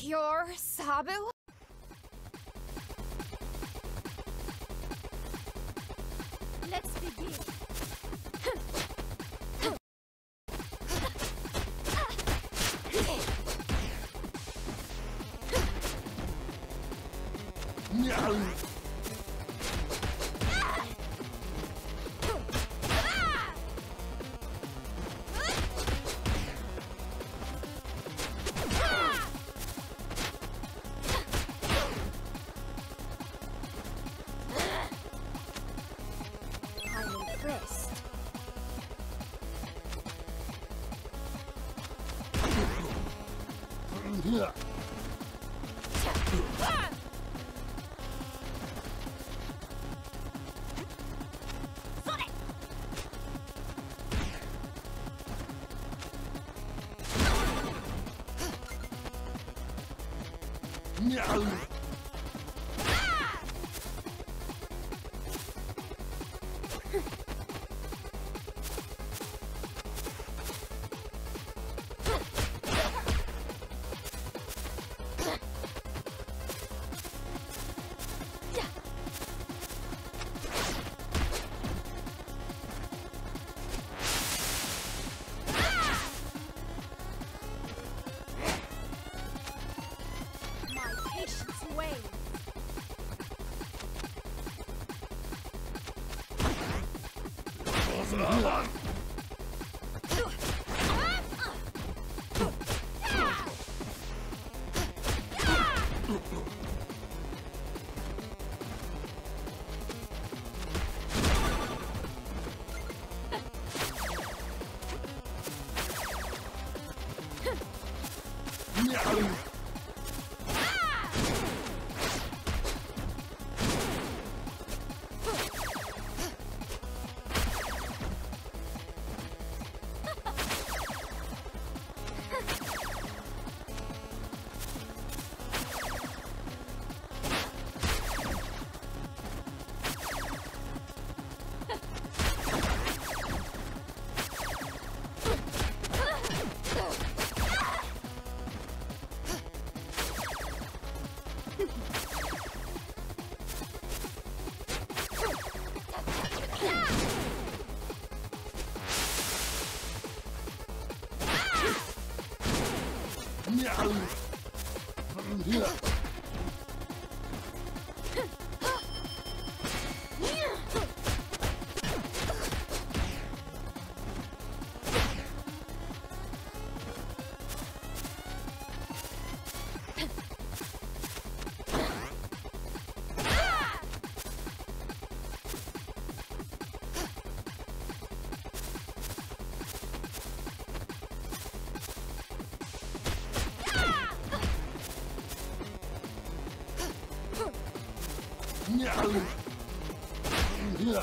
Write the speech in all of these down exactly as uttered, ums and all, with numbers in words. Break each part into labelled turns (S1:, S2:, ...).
S1: You're Sabu? Let's begin. I'm impressed.
S2: Yeah. Yeah.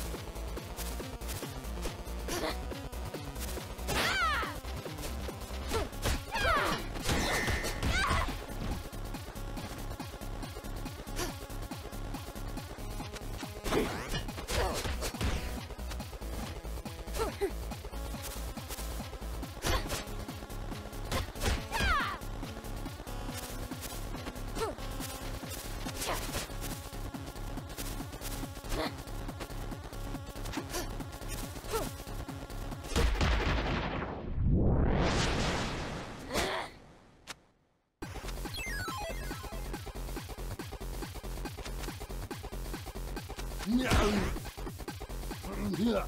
S2: Yeah.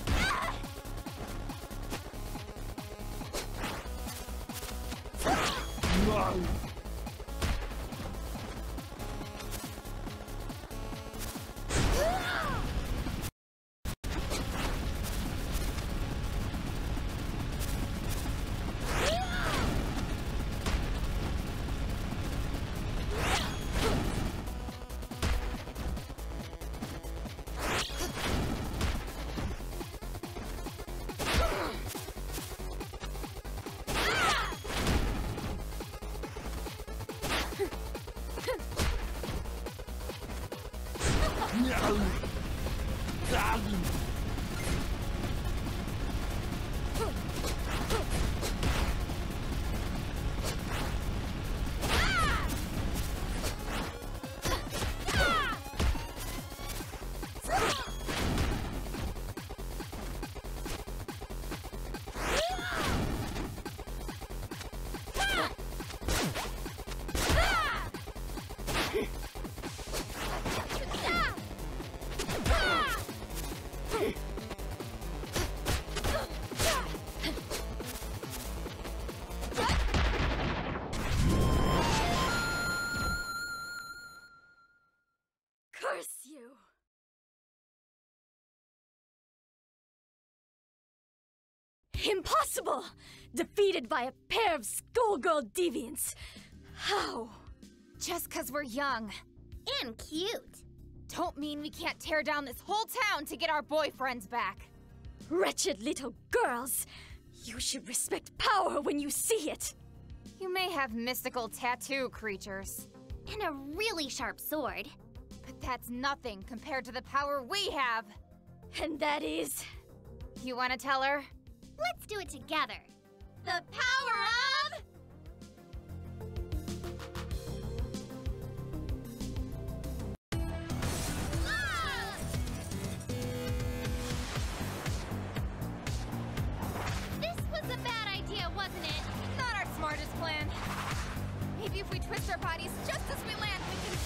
S1: Ah! Curse you! Impossible! Defeated by a pair of schoolgirl deviants. How? Just cause we're young.
S2: And cute.
S1: Don't mean we can't tear down this whole town to get our boyfriends back. Wretched little girls! You should respect power when you see it! You may have mystical tattoo creatures.
S2: And a really sharp sword.
S1: But that's nothing compared to the power we have. And that is... You wanna tell her?
S2: Let's do it together. The power of... Ah! This was a bad idea, wasn't it?
S1: Not our smartest plan. Maybe if we twist our bodies just as we land, we can...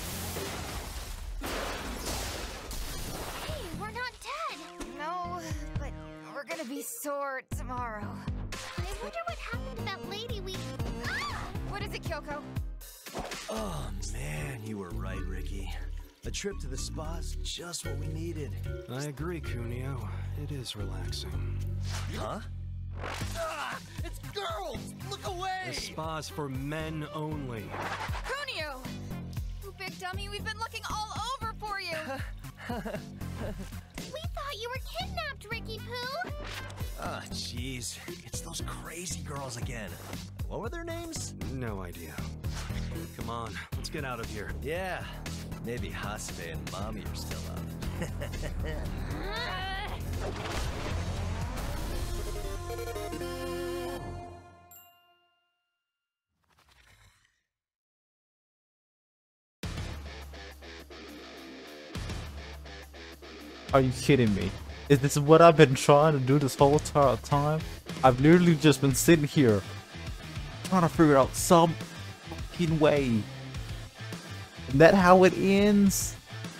S2: Hey, we're not dead.
S1: No, but we're gonna be sore tomorrow.
S2: I wonder what happened to that lady we... Ah!
S1: What is it, Kyoko?
S3: Oh man, you were right, Ricky. A trip to the spa's just what we needed.
S4: I agree, Kunio. It is relaxing.
S3: Huh? Ah! It's girls! Look away!
S4: The spa's for men only.
S1: Kunio! You big dummy, we've been looking all over for you!
S2: We thought you were kidnapped, Ricky Poo!
S3: Ah, jeez. It's those crazy girls again. What were their names?
S4: No idea. Come on, let's get out of here.
S3: Yeah. Maybe Hasebe and Mommy are still up.
S5: Are you kidding me? Is this what I've been trying to do this whole entire time? I've literally just been sitting here trying to figure out some fucking way. And that how it ends?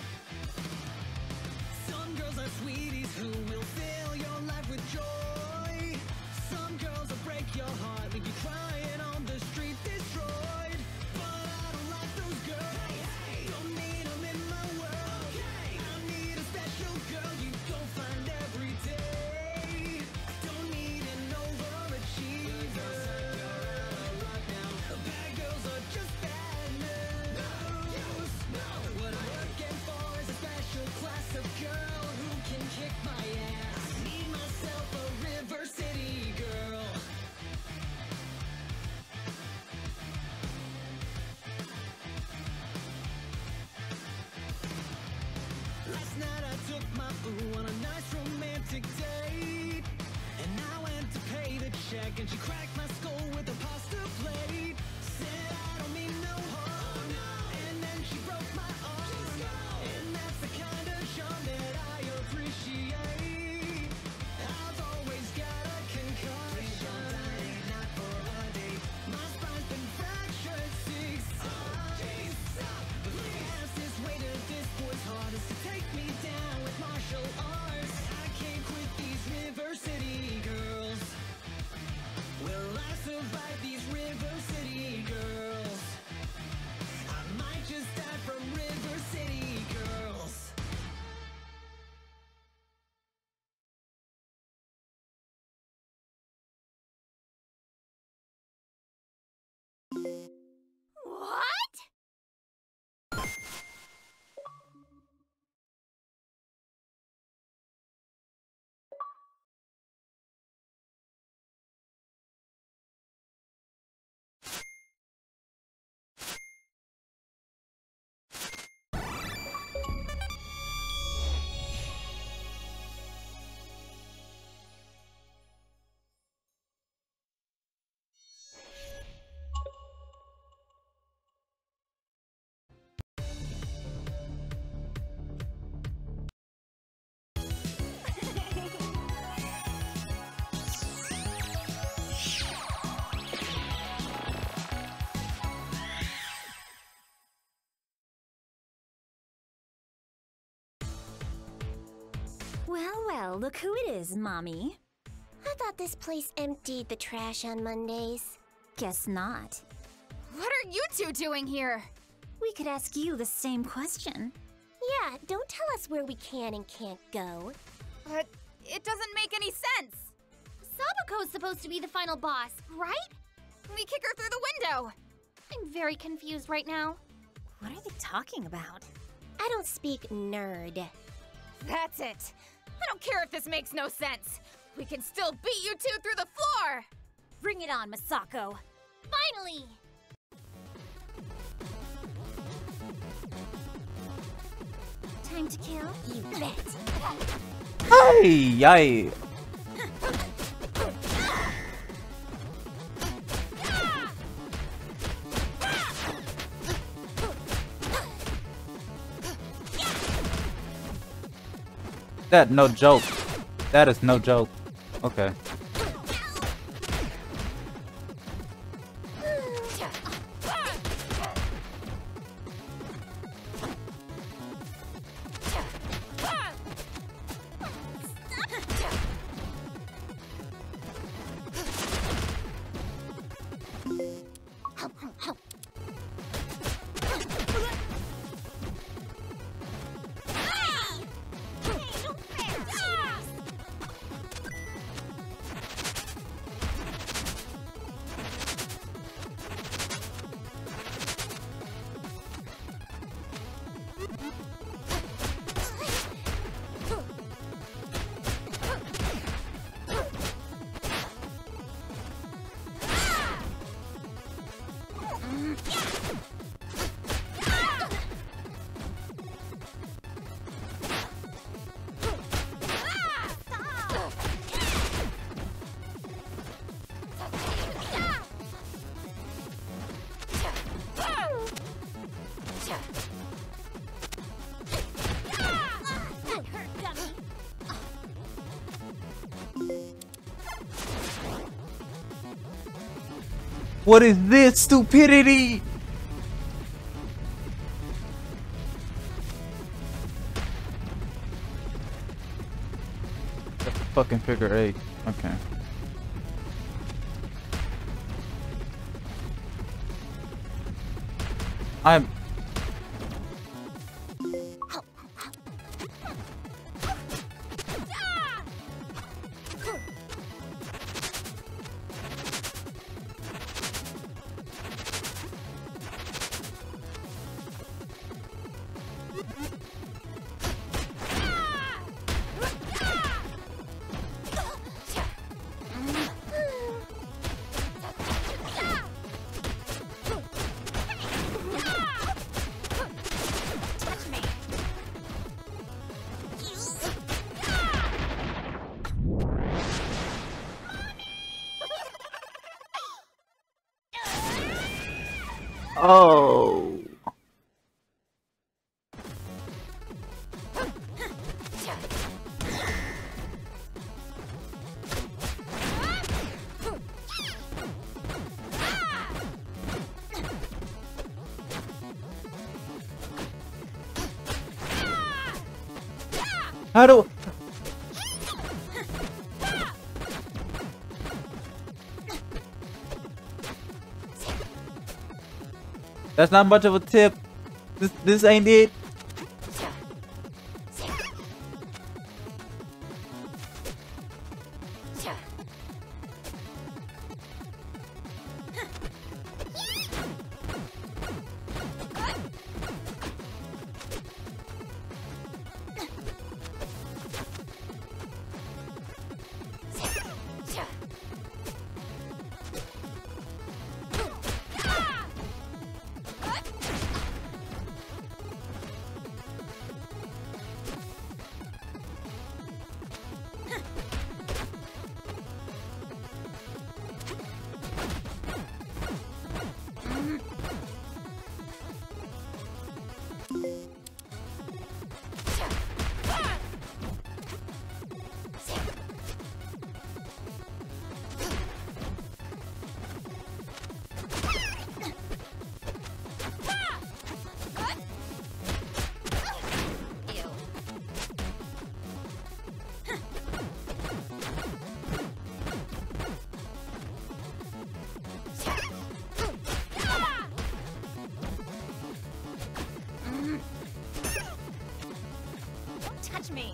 S6: Some girls are sweeties who will fill your life with joy. Some girls will break your heart, leave you crying on the street destroyed. But I don't like those girls. Don't need them in my world. I need a special girl you don't find every day. Don't need an overachiever. Right now, the bad girls are just bad news. What a
S7: Well, well, look who it is, Mommy.
S2: I thought this place emptied the trash on Mondays.
S7: Guess not.
S1: What are you two doing here?
S7: We could ask you the same question.
S2: Yeah, don't tell us where we can and can't go.
S1: But it doesn't make any sense.
S2: Sabako's supposed to be the final boss, right?
S1: We kick her through the window.
S2: I'm very confused right now.
S7: What are they talking about?
S2: I don't speak nerd.
S1: That's it. I don't care if this makes no sense. We can still beat you two through the floor.
S7: Bring it on, Masako.
S2: Finally!
S7: Time to kill?
S2: You bet.
S5: Hey, yay. That no joke. That is no joke. Okay. What is this stupidity? That's a fucking figure eight. Okay. I'm Oh. How do That's not much of a tip. This this ain't it.
S7: touch me!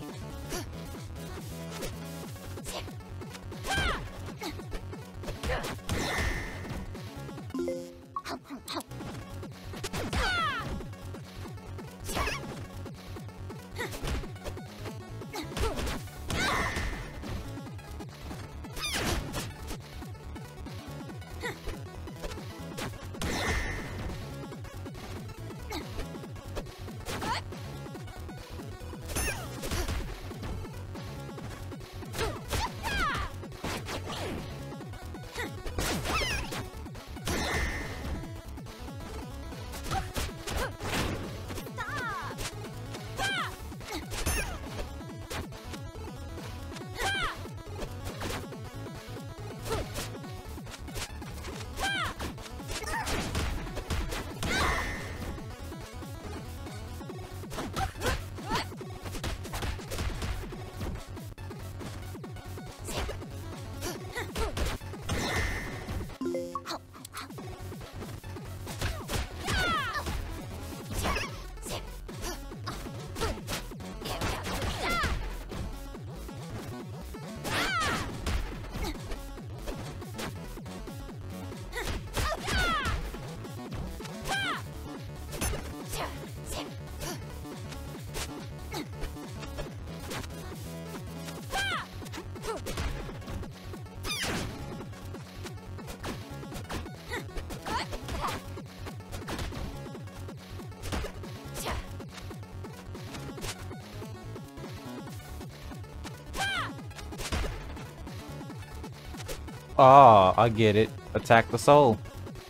S5: Ah, I get it. Attack the soul.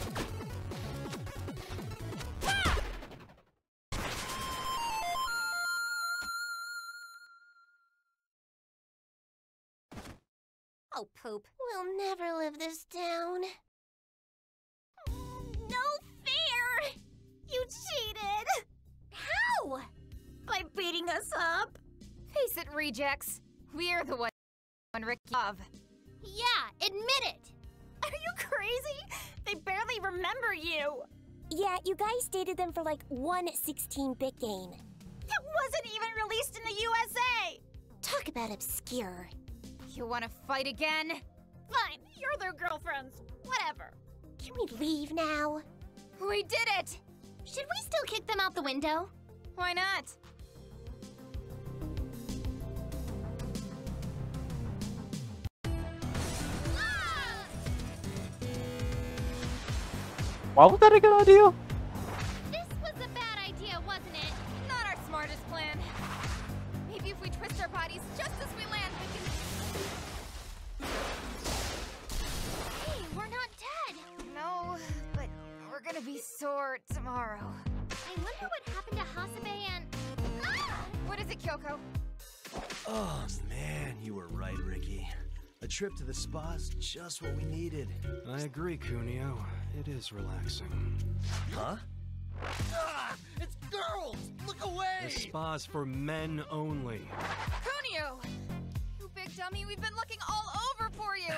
S2: Oh, poop. We'll never live this down. No fair! You cheated! How?
S7: By beating us up?
S1: Face it, rejects. We're the one Ricky of.
S2: Yeah, admit it!
S7: Are you crazy? They barely remember you!
S8: Yeah, you guys dated them for like one sixteen-bit game.
S7: It wasn't even released in the U S A!
S8: Talk about obscure.
S1: You wanna fight again?
S7: Fine, you're their girlfriends. Whatever.
S8: Can we leave now?
S1: We did it!
S2: Should we still kick them out the window?
S1: Why not?
S5: Why was that a good idea?
S2: This was a bad idea, wasn't it?
S1: Not our smartest plan. Maybe if we twist our bodies just as we land, we can...
S2: Hey, we're not dead!
S1: No, but we're gonna be sore tomorrow.
S2: I wonder what happened to Hasabe and... Ah!
S1: What is it, Kyoko?
S3: Oh man, you were right, Ricky. A trip to the spa's just what we needed.
S4: I agree, Kunio. It is relaxing.
S3: Huh?
S6: Ah! It's girls! Look away!
S4: The spa's for men only.
S1: Kunio! You big dummy, we've been looking all over for you!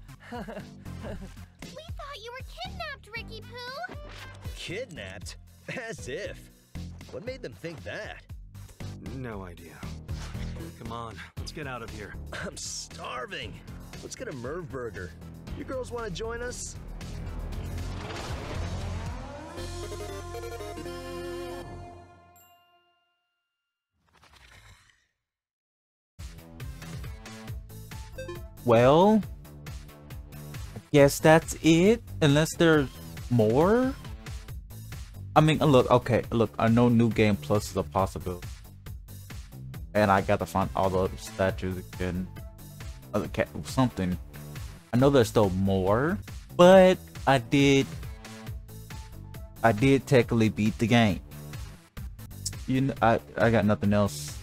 S2: We thought you were kidnapped, Ricky Poo!
S3: Kidnapped? As if. What made them think that?
S4: No idea. Come on, let's get out of here.
S3: I'm starving. Let's get a Merv burger. You girls want to join us?
S5: Well, I guess that's it. Unless there's more. I mean, look, okay, look, I know New Game Plus is a possibility. And I gotta find all the other statues again. Other cat, something. I know there's still more, but I did. I did technically beat the game. You know, I I got nothing else.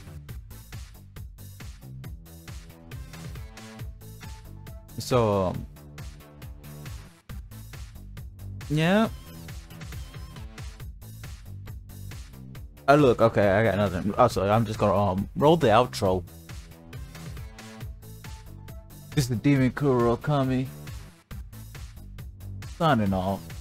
S5: So, um, yeah. Uh, look, okay, I got nothing. Also, I'm just gonna um roll the outro. This is the Demon Kuro Kami signing off.